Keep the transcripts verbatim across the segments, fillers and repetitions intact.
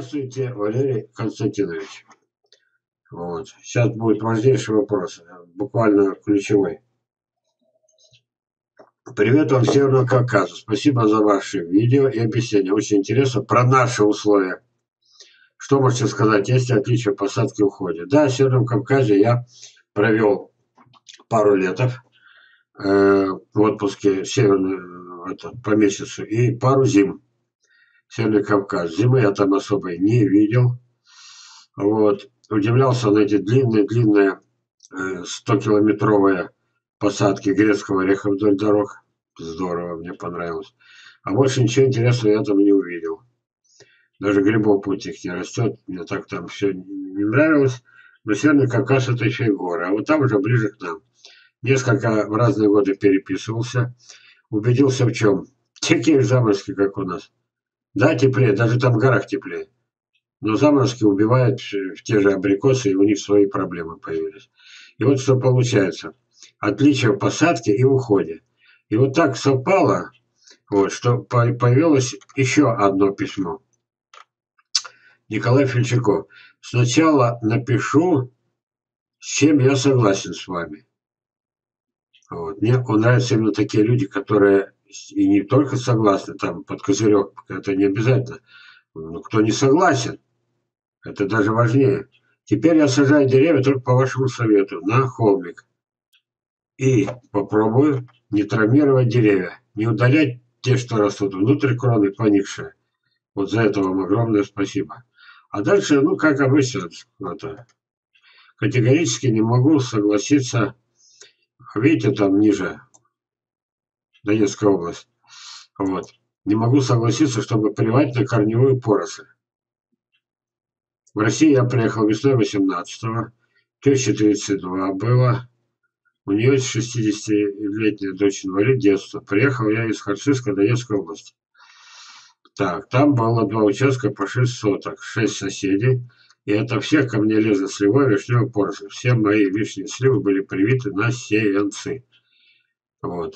Здравствуйте, Валерий Константинович. Вот. Сейчас будет важнейший вопрос, буквально ключевой. Привет вам, Северного Кавказа. Спасибо за ваши видео и объяснения. Очень интересно про наши условия. Что можете сказать, есть ли отличия посадки и уходе? Да, в Северном Кавказе я провел пару летов э, в отпуске северный, это, по месяцу и пару зим. Северный Кавказ. Зимы я там особо не видел. Вот. Удивлялся на эти длинные-длинные стокилометровые посадки грецкого ореха вдоль дорог. Здорово, мне понравилось. А больше ничего интересного я там не увидел. Даже грибов путь их не растет. Мне так там все не нравилось. Но Северный Кавказ это еще и горы. А вот там уже ближе к нам. Несколько в разные годы переписывался. Убедился в чем? Такие же заморозки, как у нас. Да, теплее. Даже там в горах теплее. Но заморозки убивают в те же абрикосы, и у них свои проблемы появились. И вот что получается. Отличие в посадке и в уходе. И вот так совпало, вот, что появилось еще одно письмо. Николай Фельчаков. Сначала напишу, с чем я согласен с вами. Вот. Мне нравятся именно такие люди, которые и не только согласны, там, под козырек, это не обязательно. Но кто не согласен, это даже важнее. Теперь я сажаю деревья только по вашему совету на холмик. И попробую не травмировать деревья, не удалять те, что растут внутрь кроны, поникшие. Вот за это вам огромное спасибо. А дальше, ну, как обычно, это, категорически не могу согласиться. Видите, там ниже, Донецкая область. Вот. Не могу согласиться, чтобы плевать на корневую поросль. В России я приехал весной восемнадцатого, теще тридцать два было. У нее есть шестидесятилетняя дочь инвалид детства. Приехал я из Харциска, Донецкой области. Так, там было два участка по шесть соток, шесть соседей. И это всех ко мне лезли сливой вишневой поросль. Все мои вишни сливы были привиты на сеянцы. Вот.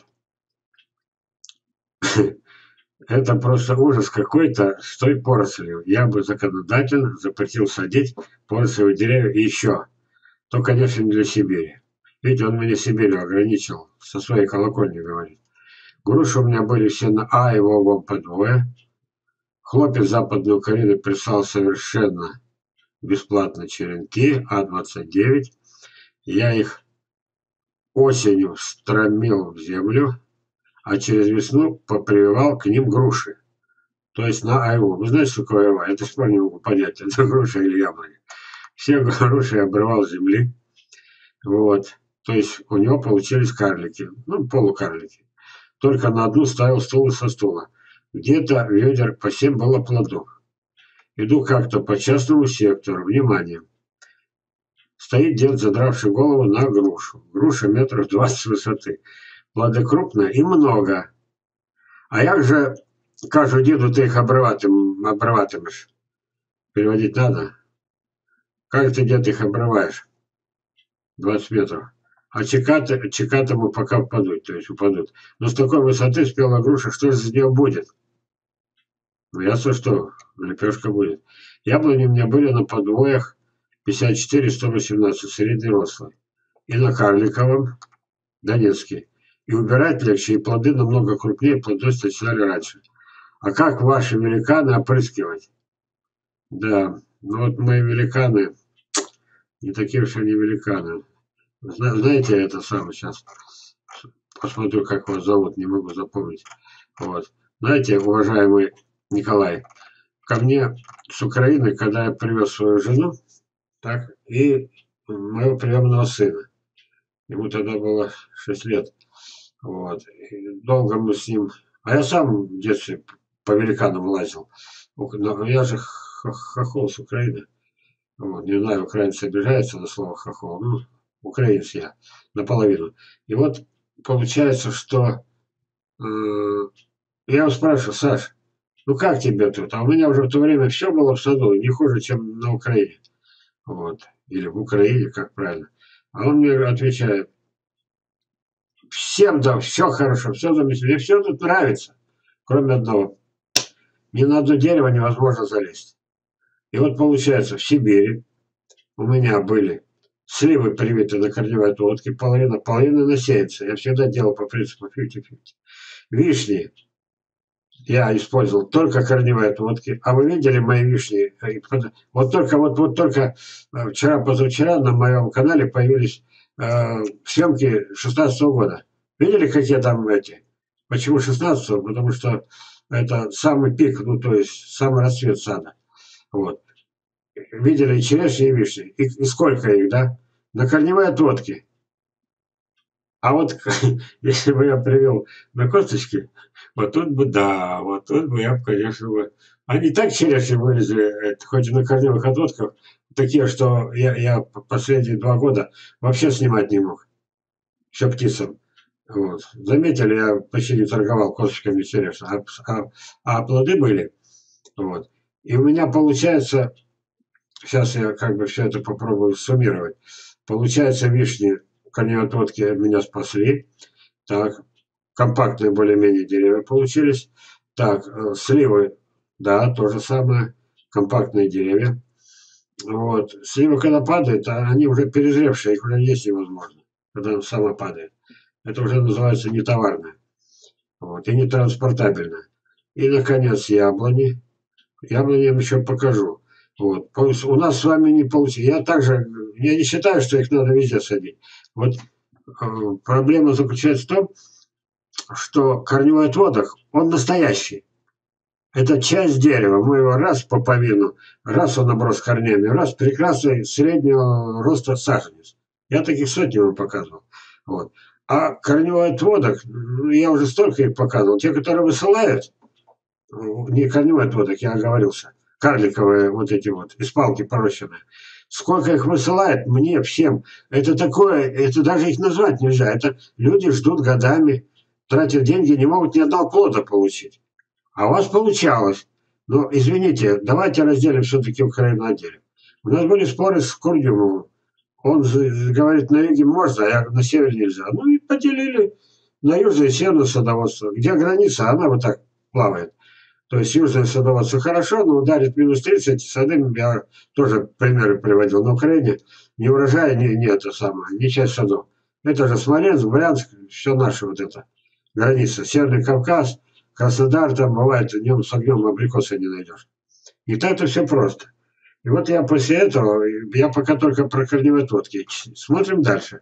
Это просто ужас какой-то с той порослью. Я бы законодательно запретил садить порослевые деревья и еще. То, конечно, не для Сибири. Видите, он меня Сибирью ограничил. Со своей колокольни говорит. Груши у меня были все на А, его вам по двое. Хлопец западной Украины прислал совершенно бесплатно черенки А двадцать девять. Я их осенью стромил в землю, а через весну попрививал к ним груши. То есть на айву. Вы знаете, что такое айва? Я до сих пор не могу понять, это груша или яблоня. Все груши я обрывал с земли. Вот. То есть у него получились карлики. Ну, полукарлики. Только на одну ставил стул со стула. Где-то ведер по семь было плодов. Иду как-то по частному сектору. Внимание. Стоит дед, задравший голову на грушу. Груша метров двадцать высоты. Плоды крупные и много. А як же, кажу деду, ты их обрыватым, обрыватимешь? Переводить надо? Как ты, дед, их обрываешь? двадцать метров. А чекаты, чекатому пока впадут, то есть упадут. Но с такой высоты спела груша, что же из нее будет? Ну, ясно, что лепешка будет. Яблони у меня были на подвоях пятьдесят четыре сто восемнадцать, среднерослый. И на карликовом, Донецкий. И убирать легче, и плоды намного крупнее, плоды начинали раньше. А как ваши великаны опрыскивать? Да, ну вот мои великаны, не такие уж они великаны. Знаете, это самое сейчас, посмотрю, как вас зовут, не могу запомнить. Вот. Знаете, уважаемый Николай, ко мне с Украины, когда я привез свою жену, так, и моего приемного сына. Ему тогда было шесть лет. Вот. И долго мы с ним... А я сам в детстве по великанам лазил. Я же хохол с Украины. Вот. Не знаю, украинцы обижаются на слово хохол. Ну, украинец я. Наполовину. И вот получается, что... Э, я его спрашиваю: Саш, ну как тебе тут? А у меня уже в то время все было в саду, не хуже, чем на Украине. Вот. Или в Украине, как правильно. А он мне отвечает: всем да, все хорошо, все замечательно, мне все тут нравится, кроме одного. Ни на одно дерево невозможно залезть. И вот получается, в Сибири у меня были сливы привиты на корневой отводке, половина, половина на сеянце. Я всегда делал по принципу пятьдесят на пятьдесят. Вишни я использовал только корневые отводки. А вы видели мои вишни? Вот только, вот, вот только э, вчера, позавчера на моем канале появились э, съемки шестнадцатого года. Видели, какие там эти? Почему шестнадцатого? Потому что это самый пик, ну то есть самый расцвет сада. Вот. Видели и черешни, и вишни. И, и сколько их, да? На корневые отводки. А вот если бы я привел на косточки, вот тут бы, да, вот тут бы я, конечно, бы... Они так черешни вылезли, это, хоть и на корневых отводках, такие, что я, я последние два года вообще снимать не мог. Все птицам. Вот. Заметили, я почти не торговал косточками черешни, а, а, а плоды были. Вот. И у меня получается, сейчас я как бы все это попробую суммировать. Получается, вишни, корнеотводки меня спасли. Так, компактные более-менее деревья получились. Так, э, сливы, да, то же самое, компактные деревья. Вот. Сливы, когда падают, а они уже перезревшие, их уже есть невозможно, когда она сама падает. Это уже называется нетоварное. Вот, и нетранспортабельное. И, наконец, яблони. Яблони я вам еще покажу. Вот. У нас с вами не получилось. Я также, я не считаю, что их надо везде садить. Вот э, проблема заключается в том, что корневой отводок, он настоящий. Это часть дерева. Мы его раз по повину, раз он оброс корнями, раз прекрасный среднего роста саженец. Я таких сотни вам показывал. Вот. А корневой отводок, ну, я уже столько их показывал. Те, которые высылают, не корневой отводок, я оговорился, карликовые вот эти вот, из палки порощенные. Сколько их высылает, мне, всем. Это такое, это даже их назвать нельзя. Это люди ждут годами, тратят деньги, не могут ни одного плода получить. А у вас получалось. Но, извините, давайте разделим все-таки Украину отделим. У нас были споры с Курдюмовым. Он говорит, на юге можно, а я, на севере нельзя. Ну и поделили на южное и северное садоводство. Где граница, она вот так плавает. То есть южное садоводство хорошо, но ударит минус тридцать, сады, я тоже примеры приводил. На Украине ни урожая, ни, ни это самое, ни часть садов. Это же Смоленск, Брянск, все наше вот это. Граница. Северный Кавказ, Краснодар, там бывает, днем с огнем абрикоса не найдешь. И так это все просто. И вот я после этого, я пока только про корневые отводки. Смотрим дальше.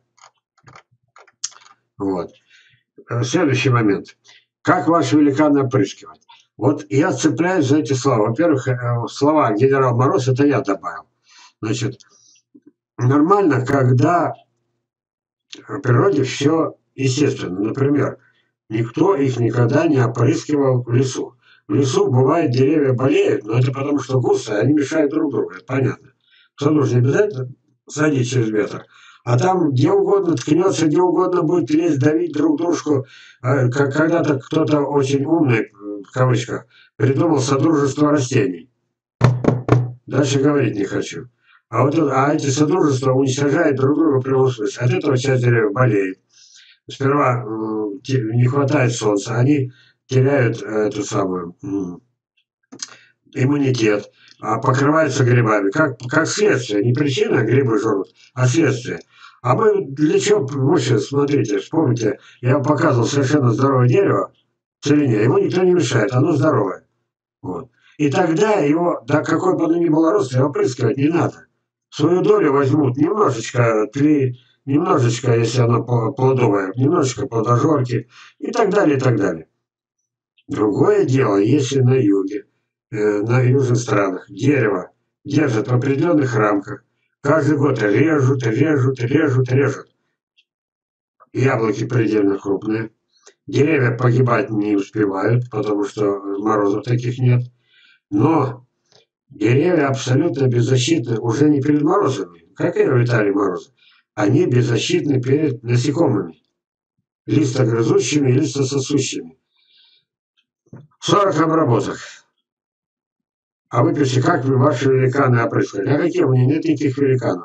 Вот. Следующий момент. Как ваши великаны опрыскивать? Вот я цепляюсь за эти слова. Во-первых, слова «генерал Мороз» — это я добавил. Значит, нормально, когда в природе все естественно. Например, никто их никогда не опрыскивал в лесу. В лесу, бывает, деревья болеют, но это потому, что густо, они мешают друг другу, это понятно. В саду же не обязательно садить через ветер. А там где угодно ткнется, где угодно будет лезть, давить друг дружку. Как когда-то кто-то очень умный, в кавычках, придумал содружество растений. Дальше говорить не хочу. А, вот, а эти содружества уничтожают друг друга в прямом смысле. От этого часть деревьев болеет. Сперва э, не хватает солнца, они теряют э, эту самую э, иммунитет, а покрываются грибами. Как, как следствие, не причина, грибы жрут, а следствие. А мы для чего, вообще, смотрите, вспомните, я вам показывал совершенно здоровое дерево в целине, ему никто не мешает, оно здоровое. Вот. И тогда его, да какой бы оно ни было рост, его опрыскивать не надо. Свою долю возьмут немножечко, три, немножечко, если оно плодовое, немножечко плодожорки и так далее, и так далее. Другое дело, если на юге, э, на южных странах дерево держат в определенных рамках, каждый год режут, режут, режут, режут. Яблоки предельно крупные. Деревья погибать не успевают, потому что морозов таких нет. Но деревья абсолютно беззащитны уже не перед морозами, как и Виталий Морозов. Они беззащитны перед насекомыми, листогрызущими и листососущими. сорок обработок. А вы пишите, как вы ваши великаны опрыскали? А какие у меня нет никаких великанов?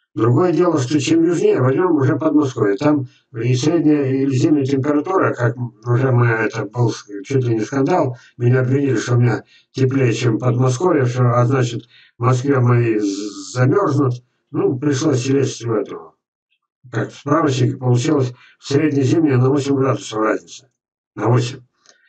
Другое дело, что чем южнее, возьмем уже Подмосковье, там и средняя, и зимняя температура, как уже мы, это был чуть ли не скандал, меня обвинили, что у меня теплее, чем Подмосковье, что, а значит, в Москве мои замерзнут. Ну, пришлось лезть в эту, как справочник, получилось в средней зимней на восемь градусов разница. На восемь.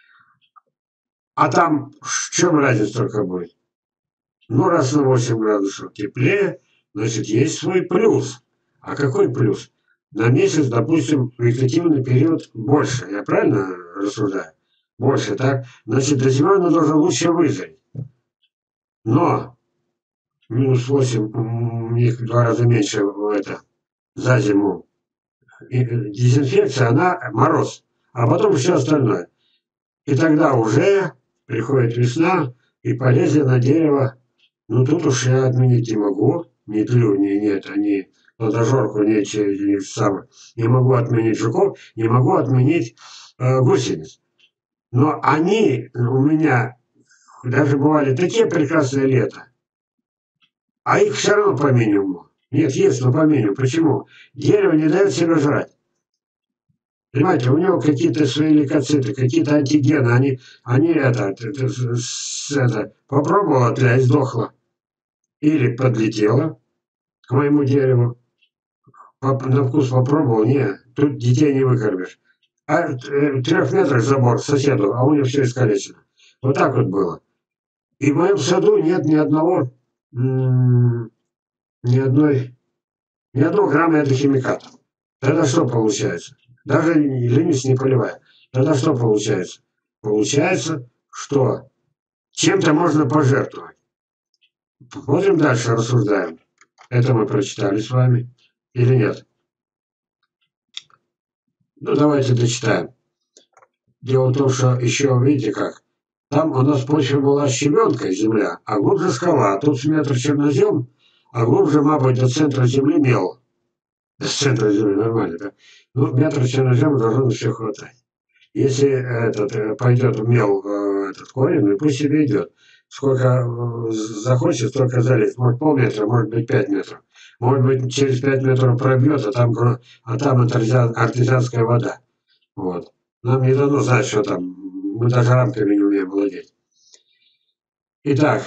А там в чем разница только будет? Ну, раз на восемь градусов теплее, значит, есть свой плюс. А какой плюс? На месяц, допустим, вегетативный период больше. Я правильно рассуждаю? Больше, так? Значит, до зимы оно должно лучше вызреть. Но минус восемь, у них в два раза меньше это, за зиму. И дезинфекция, она мороз. А потом все остальное. И тогда уже приходит весна, и полезли на дерево. Ну, тут уж я отменить не могу. Не тлю, не, нет, они плодожорку не, не, сам, не могу отменить жуков, не могу отменить э, гусениц. Но они у меня даже бывали такие прекрасные лета, а их все равно по минимуму. Нет, есть, но по минимуму. Почему? Дерево не дает себе жрать. Понимаете, у него какие-то свои лейкоциты, какие-то антигены, они, они это, это, это попробовала тля и сдохла. Или подлетела к моему дереву, на вкус попробовал, не, тут детей не выкормишь. А в трех метрах забор соседу, а у него все искалечено. Вот так вот было. И в моем саду нет ни одного, ни одной, ни одного грамма этого химиката. Тогда что получается? Даже ленюсь не поливая. Тогда что получается? Получается, что чем-то можно пожертвовать. Смотрим дальше, рассуждаем. Это мы прочитали с вами или нет? Ну, давайте дочитаем. Дело в том, что еще, видите как, там у нас почва была щебенкой, земля, а глубже скала. Тут с метр чернозем, а глубже, мабуть, до центра земли мел. До центра земли нормально, да? Ну, метр чернозема должно на все хватать. Если этот пойдет в мел, этот корень, ну пусть себе идет. Сколько захочет, столько залезть. Может полметра, может быть пять метров. Может быть через пять метров пробьет, а там, а там артезианская вода. Вот. Нам не дано знать, что там. Мы даже рамками не умеем владеть. Итак,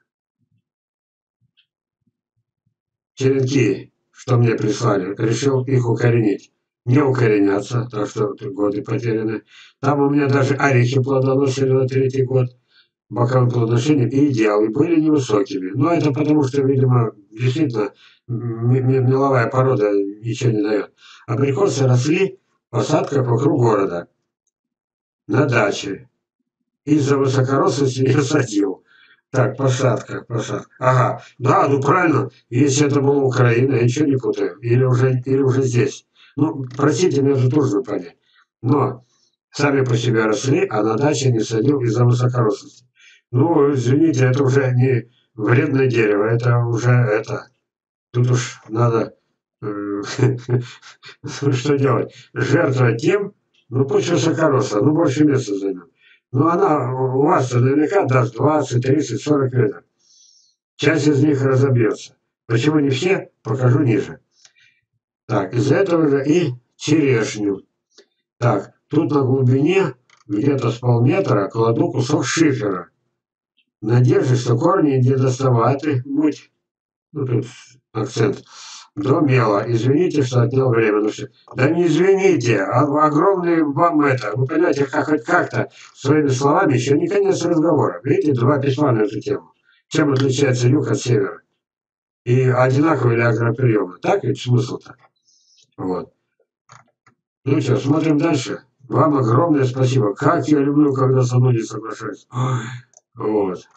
черенки, что мне прислали, решил их укоренить. Не укореняться, так что годы потеряны. Там у меня даже орехи плодоносили на третий год. Боковым плодоношением и идеалы были невысокими. Но это потому, что, видимо, действительно меловая порода ничего не дает. Абрикосы росли в посадках вокруг города, на даче. Из-за высокорослости я садил. Так, посадка, посадка. Ага, да, ну правильно, если это была Украина, я ничего не путаю. Или уже, или уже здесь. Ну, простите, мне это трудно понять. Но сами по себе росли, а на даче не садил из-за высокорослости. Ну, извините, это уже не вредное дерево, это уже это. Тут уж надо э, что делать? Жертвовать тем, ну пусть высокорослая, ну больше места займет. Но она у вас наверняка даст двадцать, тридцать, сорок метров. Часть из них разобьется. Почему не все, покажу ниже. Так, из-за этого же и черешню. Так, тут на глубине, где-то с полметра, кладу кусок шифера. В надежде, что корни не доставаты, будь, ну тут акцент, до мела. Извините, что отнял время. Ну, все. Да не извините, а огромный вам это. Вы понимаете, как хоть как-то своими словами еще не конец разговора. Видите, два письма на эту тему. Чем отличается юг от севера? И одинаковые ли агроприемы? Так ведь смысл-то? Вот. Ну что, смотрим дальше. Вам огромное спасибо. Как я люблю, когда со мной не соглашаются. Вот.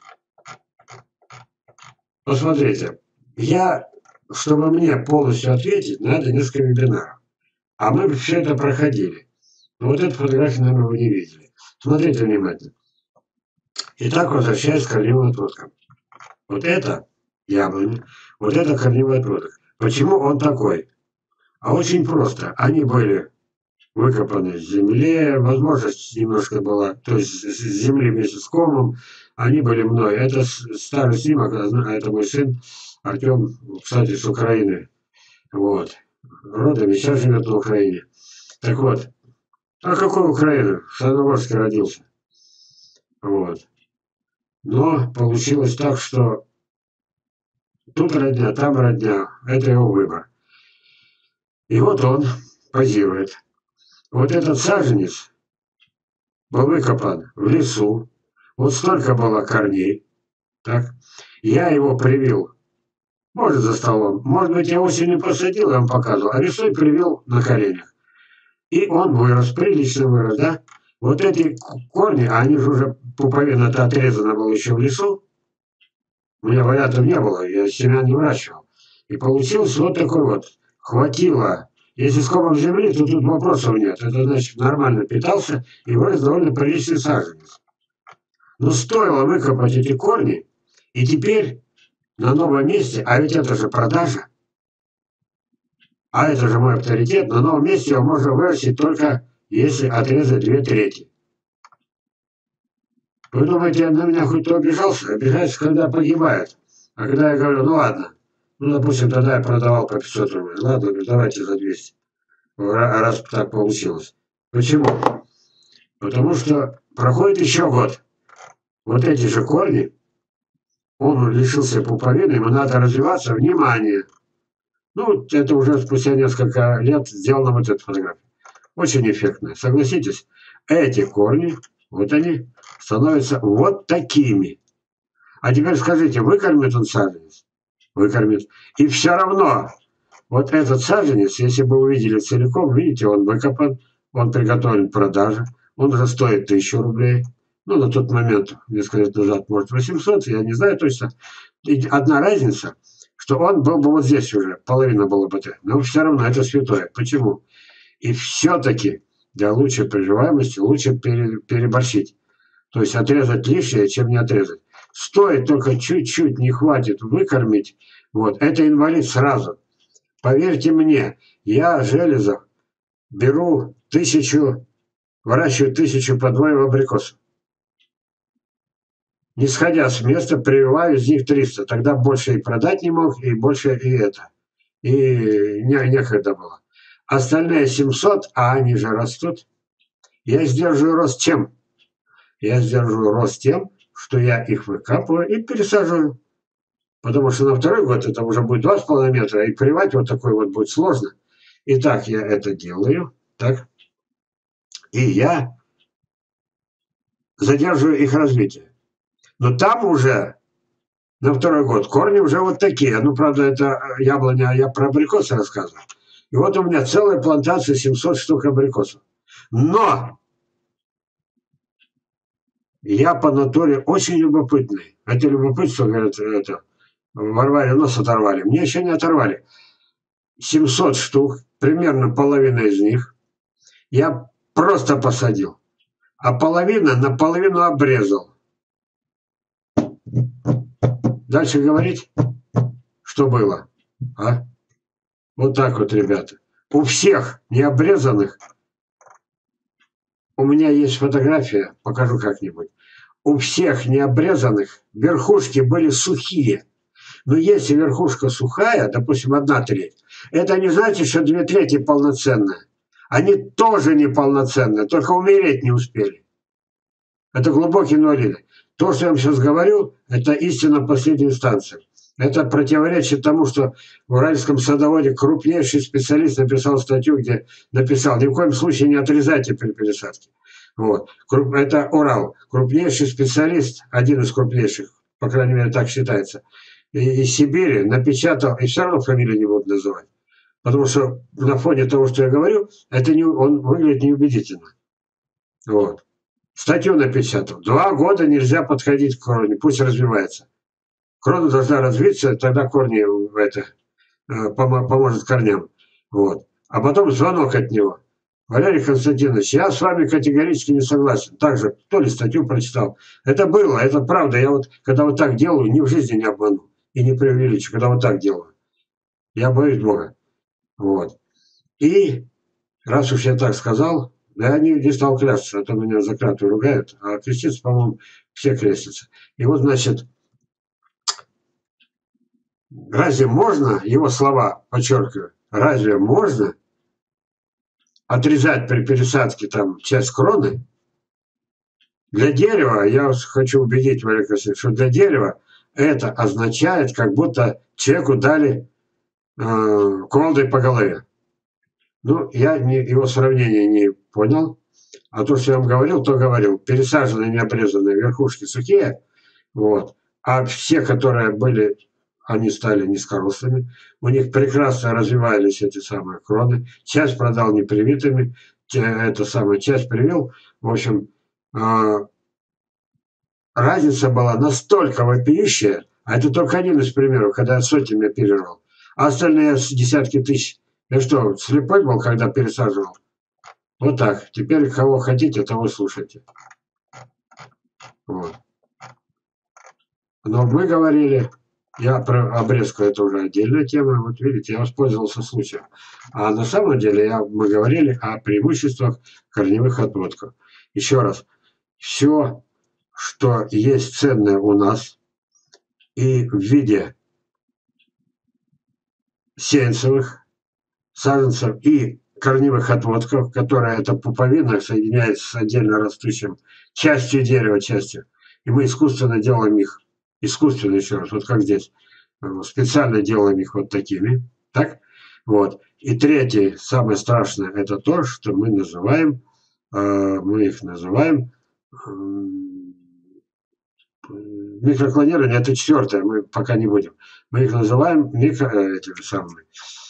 Посмотрите, я, чтобы мне полностью ответить, надо несколько вебинаров. А мы все это проходили. Но вот эту фотографию, наверное, вы не видели. Смотрите внимательно. Итак, возвращаясь к корневым отводкам. Вот это яблони, вот это корневой отводок. Почему он такой? А очень просто. Они были выкопаны в земле, возможность немножко была, то есть с земли вместе с комом, они были мной. Это старый снимок, это мой сын Артем, кстати, с Украины. Вот. Родом сейчас живет на Украине. Так вот, а какой Украина? В Саяногорске родился. Вот. Но получилось так, что тут родня, там родня. Это его выбор. И вот он позирует. Вот этот саженец был выкопан в лесу. Вот столько было корней. Так. Я его привил. Может, за столом. Может быть, я осенью посадил, я вам показывал. А весной привил на коленях. И он вырос, прилично вырос, да? Вот эти корни, а они же уже, пуповина-то отрезана была еще в лесу. У меня вариантов не было, я семян не выращивал. И получилось вот такой вот. Хватило. Если скопом земли, то тут вопросов нет. Это значит, нормально питался и вырос довольно приличный саженец. Но стоило выкопать эти корни, и теперь на новом месте, а ведь это же продажа, а это же мой авторитет, на новом месте его можно вырастить только если отрезать две трети. Вы думаете, на меня хоть кто обижался? Обижается, когда погибает. А когда я говорю, ну ладно, ну, допустим, тогда я продавал по пятьсот рублей. Ладно, давайте за двести. Раз так получилось. Почему? Потому что проходит еще год. Вот эти же корни, он лишился пуповины, ему надо развиваться. Внимание! Ну, это уже спустя несколько лет сделана вот эта фотография. Очень эффектная. Согласитесь, эти корни, вот они, становятся вот такими. А теперь скажите, выкормит он саженец? Выкормит. И все равно, вот этот саженец, если бы вы увидели целиком, видите, он выкопан, он приготовлен к продаже, он уже стоит тысячу рублей. Ну, на тот момент, несколько лет назад, может, восемьсот, я не знаю точно. И одна разница, что он был бы вот здесь уже, половина была бы. Но все равно это святое. Почему? И все-таки для лучшей приживаемости лучше переборщить. То есть отрезать лишнее, чем не отрезать. Стоит только чуть-чуть, не хватит выкормить. Вот, это инвалид сразу. Поверьте мне, я, Железов, беру тысячу, выращиваю тысячу подвоев абрикосов. Не сходя с места, прививаю из них триста. Тогда больше и продать не мог, и больше и это. И не, некогда было. Остальные семьсот, а они же растут. Я сдерживаю рост чем? Я сдерживаю рост тем, что я их выкапываю и пересаживаю. Потому что на второй год это уже будет два с половиной метра, и прививать вот такой вот будет сложно. Итак, я это делаю. Так. И я задерживаю их развитие. Но там уже на второй год корни уже вот такие. Ну, правда, это яблоня, я про абрикосы рассказываю. И вот у меня целая плантация, семьсот штук абрикосов. Но я по натуре очень любопытный. Это любопытство, говорят, это, Варваре нос оторвали. Мне еще не оторвали. семьсот штук, примерно половина из них, я просто посадил. А половина наполовину обрезал. Дальше говорить, что было. А? Вот так вот, ребята. У всех необрезанных, у меня есть фотография, покажу как-нибудь. У всех необрезанных верхушки были сухие. Но если верхушка сухая, допустим, одна треть, это не значит, что две трети полноценные. Они тоже неполноценные, только умереть не успели. Это глубокие инвалиды. То, что я вам сейчас говорю, это истина последней инстанции. Это противоречит тому, что в Уральском садоводе крупнейший специалист написал статью, где написал, ни в коем случае не отрезайте при пересадке. Вот. Это Урал. Крупнейший специалист, один из крупнейших, по крайней мере, так считается, из Сибири напечатал, и все равно фамилию не буду называть. Потому что на фоне того, что я говорю, это не, он выглядит неубедительно. Вот. Статью напечатал. Два года нельзя подходить к кроне, пусть развивается. Крона должна развиться, тогда корни это, поможет корням. Вот. А потом звонок от него. Валерий Константинович, я с вами категорически не согласен. Также, то ли статью прочитал. Это было, это правда. Я вот, когда вот так делаю, ни в жизни не обману. И не преувеличу, когда вот так делаю. Я боюсь Бога. Вот. И, раз уж я так сказал, я не, не стал клясться, а то меня за клятву ругают. А креститься, по-моему, все крестятся. И вот, значит, разве можно его слова, подчеркиваю, разве можно отрезать при пересадке там часть кроны? Для дерева, я вас хочу убедить, Валерий Васильевич, что для дерева это означает, как будто человеку дали э, кувалдой по голове. Ну, я не, его сравнение не понял. А то, что я вам говорил, то говорил. Пересаженные, необрезанные верхушки сухие. Вот. А все, которые были, они стали низкорослыми. У них прекрасно развивались эти самые кроны. Часть продал непривитыми. Это самое, часть привил. В общем, э, разница была настолько вопиющая. А это только один из примеров, когда я сотнями оперировал. А остальные десятки тысяч. Я что, слепой был, когда пересаживал? Вот так. Теперь кого хотите, того слушайте. Вот. Но мы говорили, я про обрезку, это уже отдельная тема. Вот видите, я воспользовался случаем. А на самом деле я, мы говорили о преимуществах корневых отводков. Еще раз. Все, что есть ценное у нас, и в виде сеянцевых саженцев и корневых отводков, которые это пуповина соединяется с отдельно растущим частью дерева, частью. И мы искусственно делаем их, искусственно еще раз, вот как здесь, специально делаем их вот такими, так? Вот. И третье, самое страшное, это то, что мы называем, мы их называем микроклонирование, это четвертое, мы пока не будем. Мы их называем микро, этими самыми,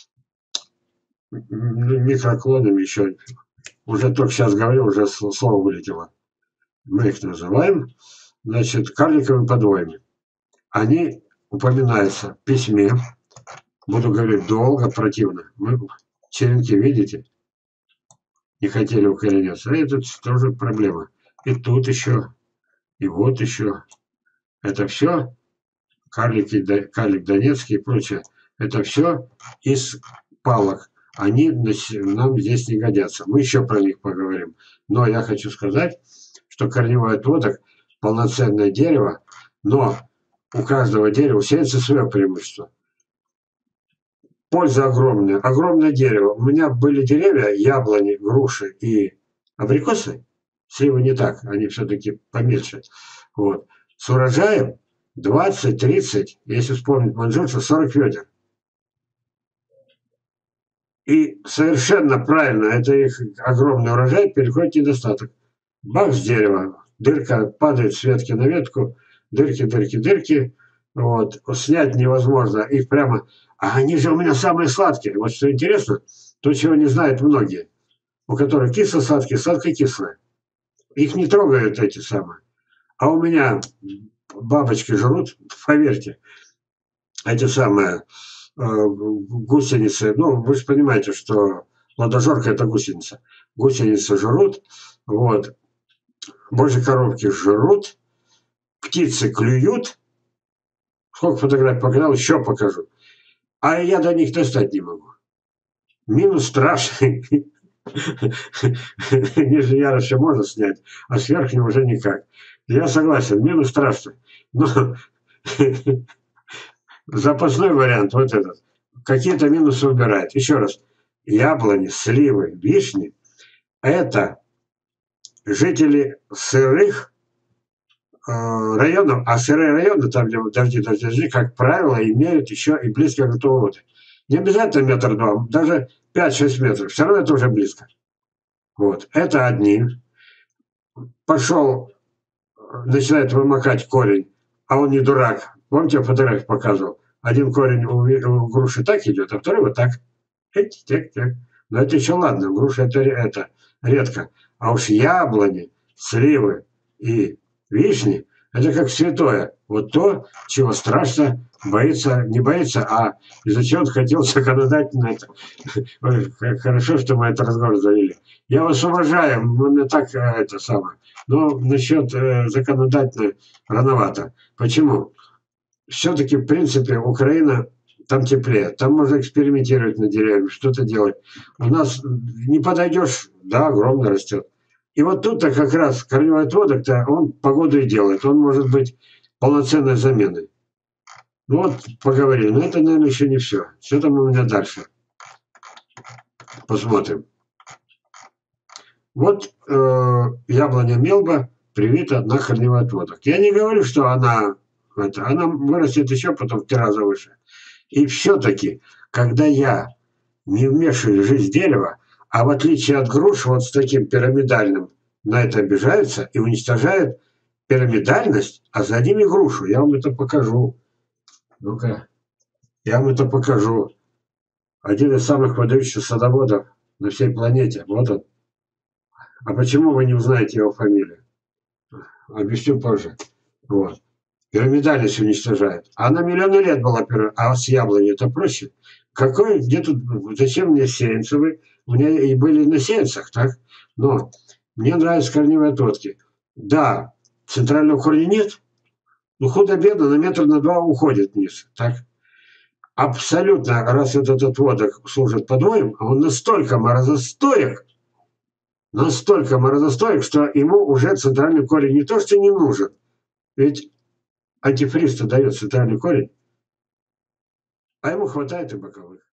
микроклонами еще. Уже только сейчас говорил, уже слово вылетело. Мы их называем, значит, карликовыми подвоями. Они упоминаются в письме. Буду говорить долго, противно. Мы черенки, видите? Не хотели укореняться. А это тоже проблема. И тут еще, и вот еще. Это все карлики, карлик донецкий и прочее. Это все из палок. Они нам здесь не годятся. Мы еще про них поговорим. Но я хочу сказать, что корневой отводок – полноценное дерево, но у каждого дерева, у сеянца свое преимущество. Польза огромная. Огромное дерево. У меня были деревья, яблони, груши и абрикосы. Сливы не так, они все-таки поменьше. Вот. С урожаем двадцать-тридцать, если вспомнить манжурцев, сорок ведер. И совершенно правильно, это их огромный урожай переходит в недостаток. Бах с дерева, дырка падает с ветки на ветку, дырки, дырки, дырки. Вот. Снять невозможно. Их прямо... А они же у меня самые сладкие. Вот что интересно, то, чего не знают многие. У которых кисло-сладкие, сладко-кислые. Их не трогают эти самые. А у меня бабочки жрут, поверьте, эти самые э, гусеницы. Ну, вы же понимаете, что ладожорка – это гусеница. Гусеницы жрут, вот. Божьи коровки жрут, птицы клюют. Сколько фотографий показал, еще покажу. А я до них достать не могу. Минус страшный. Ниже яруса можно снять, а с верхнего уже никак. Я согласен, минус страшный. Но запасной вариант вот этот. Какие-то минусы убирает. Еще раз. Яблони, сливы, вишни – это жители сырых районов, а сырые районы, там, где дожди, дожди, дожди, как правило, имеют еще и близкие грунтовые воды. Не обязательно метр два, даже пять-шесть метров. Все равно это уже близко. Вот. Это одни. Пошел, начинает вымокать корень, а он не дурак. Помните, я фотографию показывал? Один корень у, у груши так идет, а второй вот так. Но это еще ладно, груша это, это редко. А уж яблони, сливы и вишни – это как святое. Вот то, чего страшно, боится, не боится, а из-за чего он хотел законодательно это. Хорошо, что мы этот разговор завели. Я вас уважаю, но мне так это самое. Но насчет э, законодательно рановато. Почему? Все-таки, в принципе, Украина, там теплее. Там можно экспериментировать на деревьях, что-то делать. У нас не подойдешь, да, огромно растет. И вот тут-то как раз корневой отводок-то он погоду и делает. Он может быть полноценной заменой. Ну вот, поговорили. Но это, наверное, еще не все. Что там у меня дальше? Посмотрим. Вот э, яблоня мелба привита на корневой отводок. Я не говорю, что она, это, она вырастет еще потом в три раза выше. И все-таки, когда я не вмешиваю в жизнь дерева, а в отличие от груш, вот с таким пирамидальным, на это обижаются и уничтожают пирамидальность, а за ними грушу. Я вам это покажу. Ну-ка, я вам это покажу. Один из самых выдающихся садоводов на всей планете. Вот он. А почему вы не узнаете его фамилию? Объясню позже. Вот. Пирамидальность уничтожает. А на миллионы лет была пирамида. А с яблоней это проще. Какой, где тут, зачем мне сеянцевый? У меня и были на сеянцах, так? Но мне нравятся корневые отводки. Да, центрального корня нет, но худо-бедно на метр на два уходит вниз, так? Абсолютно, раз этот отводок служит подвоем, а он настолько морозостоек, настолько морозостоек, что ему уже центральный корень не то что не нужен. Ведь антифриз-то дает центральный корень, а ему хватает и боковых.